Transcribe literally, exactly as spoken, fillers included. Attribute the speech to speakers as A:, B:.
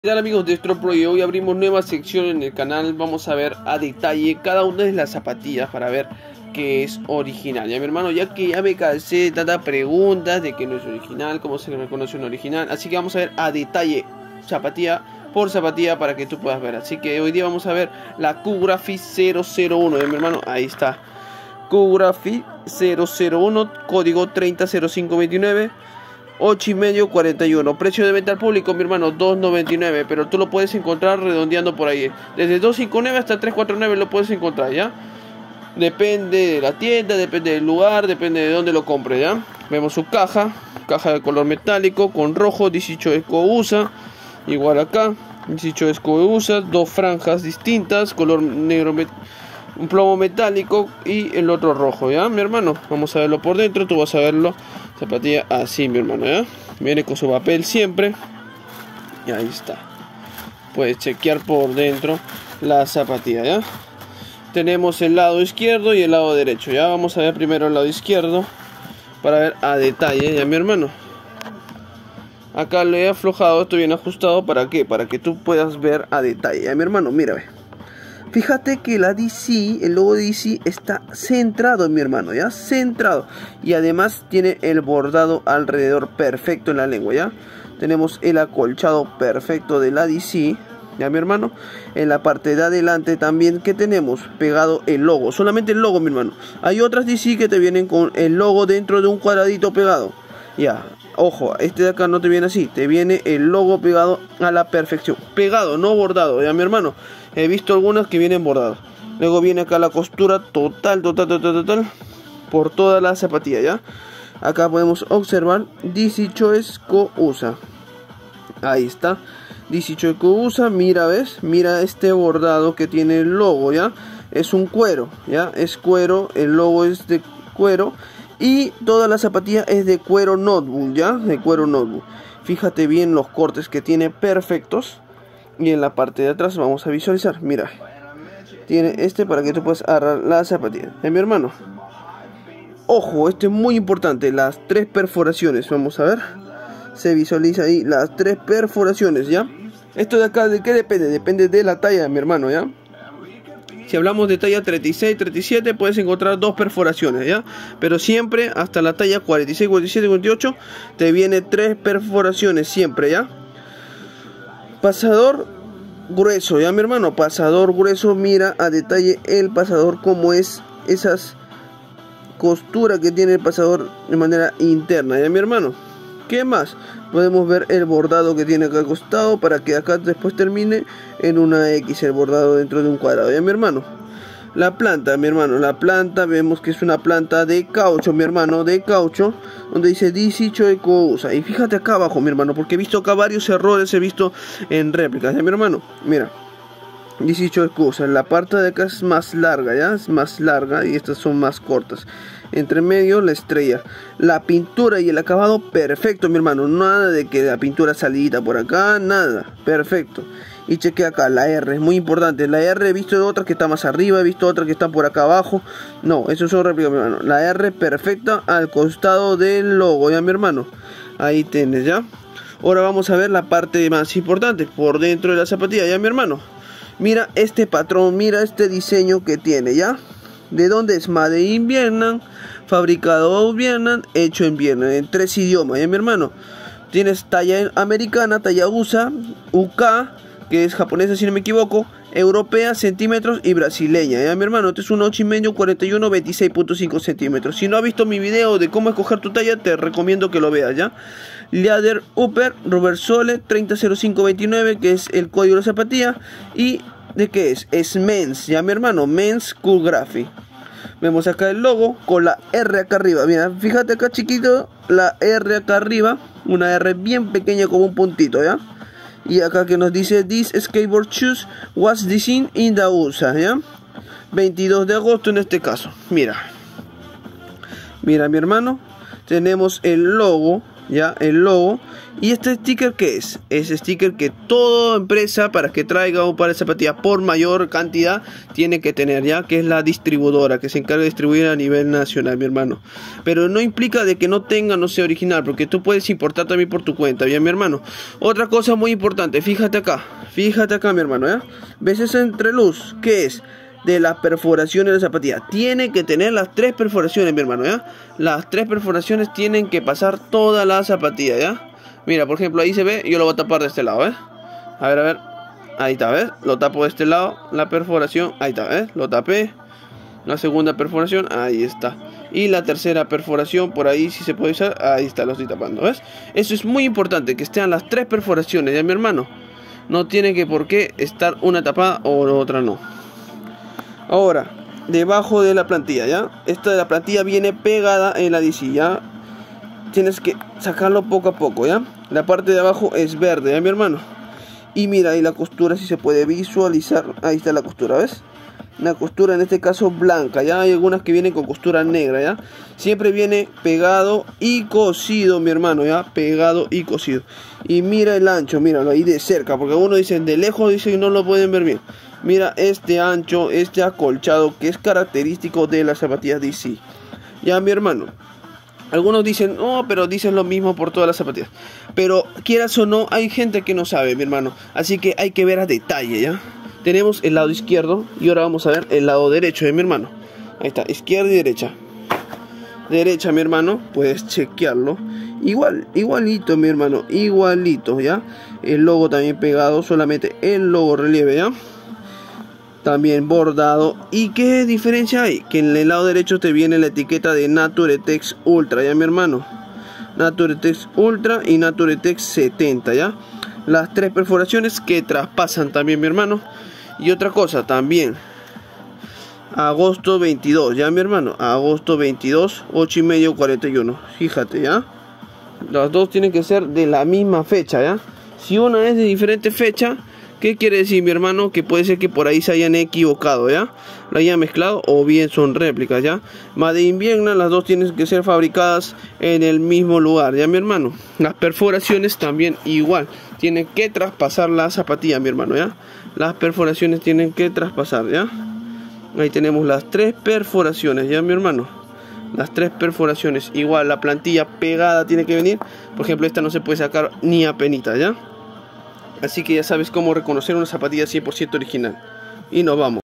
A: ¿Qué tal, amigos de StroPro? Y hoy abrimos nueva sección en el canal. Vamos a ver a detalle cada una de las zapatillas para ver que es original. Ya, mi hermano, ya que ya me cansé de tantas preguntas de que no es original, cómo se reconoce un original, así que vamos a ver a detalle zapatilla por zapatilla para que tú puedas ver. Así que hoy día vamos a ver la Q-Graphy cero cero uno, ya, mi hermano, ahí está, Q-Graphy cero cero uno, código treinta cero cinco veintinueve, ocho y medio cuarenta y uno. Precio de venta al público, mi hermano, dos noventa y nueve, pero tú lo puedes encontrar redondeando por ahí. Desde dos cincuenta y nueve hasta tres cuarenta y nueve lo puedes encontrar, ¿ya? Depende de la tienda, depende del lugar, depende de dónde lo compre, ¿ya? Vemos su caja, caja de color metálico con rojo, dieciocho Eco U S A, igual acá, dieciocho Eco U S A, dos franjas distintas, color negro, un plomo metálico y el otro rojo, ¿ya, mi hermano? Vamos a verlo por dentro, tú vas a verlo. Zapatilla así, mi hermano, ¿ya? Viene con su papel siempre. Y ahí está. Puedes chequear por dentro la zapatilla, ¿ya? Tenemos el lado izquierdo y el lado derecho, ¿ya? Vamos a ver primero el lado izquierdo para ver a detalle, ¿ya, mi hermano? Acá lo he aflojado, esto bien ajustado. ¿Para qué? Para que tú puedas ver a detalle, ¿ya, mi hermano? Mira, ve. Fíjate que la D C, el logo de D C está centrado, mi hermano, ¿ya? Centrado. Y además tiene el bordado alrededor perfecto en la lengua, ¿ya? Tenemos el acolchado perfecto de la D C, ¿ya, mi hermano? En la parte de adelante también, que tenemos pegado el logo. Solamente el logo, mi hermano. Hay otras D C que te vienen con el logo dentro de un cuadradito pegado. Ya, ojo, este de acá no te viene así. Te viene el logo pegado a la perfección. Pegado, no bordado, ¿ya, mi hermano? He visto algunas que vienen bordadas. Luego viene acá la costura total, total, total, total, por toda la zapatilla, ¿ya? Acá podemos observar dieciocho Eco U S A. Ahí está, dieciocho Eco U S A. Mira, ¿ves? Mira este bordado que tiene el logo, ¿ya? Es un cuero, ¿ya? Es cuero, el logo es de cuero. Y toda la zapatilla es de cuero notebook, ¿ya? De cuero notebook. Fíjate bien los cortes que tiene perfectos. Y en la parte de atrás vamos a visualizar, mira, tiene este para que tú puedas agarrar la zapatilla, ¿eh, mi hermano? Ojo, esto es muy importante, las tres perforaciones, vamos a ver, se visualiza ahí las tres perforaciones, ¿ya? Esto de acá, ¿de qué depende? Depende de la talla, mi hermano, ¿ya? Si hablamos de talla treinta y seis, treinta y siete, puedes encontrar dos perforaciones, ¿ya? Pero siempre hasta la talla cuarenta y seis, cuarenta y siete, cuarenta y ocho te viene tres perforaciones siempre, ¿ya? Pasador grueso, ya, mi hermano, pasador grueso. Mira a detalle el pasador, como es esas costuras que tiene el pasador de manera interna, ya, mi hermano. ¿Qué más? Podemos ver el bordado que tiene acá al costado para que acá después termine en una X, el bordado dentro de un cuadrado, ya, mi hermano. La planta, mi hermano, la planta vemos que es una planta de caucho, mi hermano, de caucho, donde dice dieciocho Eco U S A. Y fíjate acá abajo, mi hermano, porque he visto acá varios errores, he visto en réplicas, ¿ya, mi hermano? Mira, dieciocho Eco U S A, la parte de acá es más larga, ¿ya? Es más larga y estas son más cortas. Entre medio la estrella, la pintura y el acabado perfecto, mi hermano. Nada de que la pintura salida por acá, nada, perfecto. Y cheque acá, la R, es muy importante. La R he visto de otras que está más arriba, he visto otras que están por acá abajo. No, eso son réplicas, mi hermano. La R perfecta al costado del logo, ya, mi hermano. Ahí tienes, ya. Ahora vamos a ver la parte más importante, por dentro de la zapatilla, ya, mi hermano. Mira este patrón, mira este diseño que tiene, ya. ¿De dónde es? Made in Vietnam, fabricado en Vietnam, hecho en Vietnam, en tres idiomas, ya, mi hermano. Tienes talla americana, talla U S A, U K, que es japonesa si no me equivoco, europea, centímetros, y brasileña, ya, mi hermano. Este es un ocho y medio, cuarenta y uno, veintiséis punto cinco centímetros. Si no has visto mi video de cómo escoger tu talla, te recomiendo que lo veas, ya. Leather Upper, Robert Sole, treinta cero cinco veintinueve, que es el código de la zapatilla. Y ¿de qué es? Es Men's, ya, mi hermano, Men's Q-Graphy. Vemos acá el logo con la R acá arriba. Mira, fíjate acá, chiquito, la R acá arriba, una R bien pequeña como un puntito, ya. Y acá que nos dice This skateboard shoes was designed in the U S A, ¿ya? veintidós de agosto en este caso. Mira, mira, mi hermano, tenemos el logo, ya el logo. Y este sticker, ¿qué es? Es sticker que toda empresa, para que traiga un par de zapatillas por mayor cantidad, tiene que tener, ya que es la distribuidora que se encarga de distribuir a nivel nacional, mi hermano. Pero no implica de que no tenga, no sea original, porque tú puedes importar también por tu cuenta, bien, mi hermano. Otra cosa muy importante, fíjate acá, fíjate acá, mi hermano, ¿ya? ¿Ves esa entreluz? ¿Qué es? De las perforaciones de la zapatilla. Tiene que tener las tres perforaciones, mi hermano, ¿ya? Las tres perforaciones tienen que pasar toda la zapatilla, ¿ya? Mira, por ejemplo, ahí se ve, yo lo voy a tapar de este lado, ¿ves? A ver, a ver. Ahí está, ¿ves? Lo tapo de este lado, la perforación, ahí está, ¿ves? Lo tapé. La segunda perforación, ahí está. Y la tercera perforación, por ahí si se puede usar, ahí está, lo estoy tapando, ¿ves? Eso es muy importante, que estén las tres perforaciones, ¿ya, mi hermano? No tiene que por qué estar una tapada o otra no. Ahora, debajo de la plantilla, ¿ya? Esta de la plantilla viene pegada en la D C, ¿ya? Tienes que sacarlo poco a poco, ¿ya? La parte de abajo es verde, ¿ya, mi hermano? Y mira ahí la costura, si se puede visualizar. Ahí está la costura, ¿ves? Una costura en este caso blanca, ¿ya? Hay algunas que vienen con costura negra, ¿ya? Siempre viene pegado y cosido, mi hermano, ¿ya? Pegado y cosido. Y mira el ancho, míralo ahí de cerca, porque algunos dicen de lejos, dicen no lo pueden ver bien. Mira este ancho, este acolchado que es característico de las zapatillas D C. Ya, mi hermano. Algunos dicen, no, pero dicen lo mismo por todas las zapatillas. Pero quieras o no, hay gente que no sabe, mi hermano. Así que hay que ver a detalle, ¿ya? Tenemos el lado izquierdo y ahora vamos a ver el lado derecho de mi hermano. Ahí está, izquierda y derecha. Derecha, mi hermano, puedes chequearlo. Igual, igualito, mi hermano, igualito, ¿ya? El logo también pegado, solamente el logo relieve, ¿ya? También bordado. ¿Y qué diferencia hay? Que en el lado derecho te viene la etiqueta de Naturetex Ultra, ¿ya, mi hermano? Naturetex Ultra y Naturetex setenta, ¿ya? Las tres perforaciones que traspasan también, mi hermano. Y otra cosa también, agosto veintidós, ¿ya, mi hermano? Agosto veintidós, ocho y medio, cuarenta y uno. Fíjate, ¿ya? Las dos tienen que ser de la misma fecha, ¿ya? Si una es de diferente fecha, ¿qué quiere decir, mi hermano? Que puede ser que por ahí se hayan equivocado, ¿ya? La hayan mezclado o bien son réplicas, ¿ya? Made in Vietnam, las dos tienen que ser fabricadas en el mismo lugar, ¿ya, mi hermano? Las perforaciones también igual. Tienen que traspasar la zapatilla, mi hermano, ¿ya? Las perforaciones tienen que traspasar, ¿ya? Ahí tenemos las tres perforaciones, ¿ya, mi hermano? Las tres perforaciones. Igual, la plantilla pegada tiene que venir. Por ejemplo, esta no se puede sacar ni a penita, ¿ya? Así que ya sabes cómo reconocer una zapatilla cien por ciento original. Y nos vamos.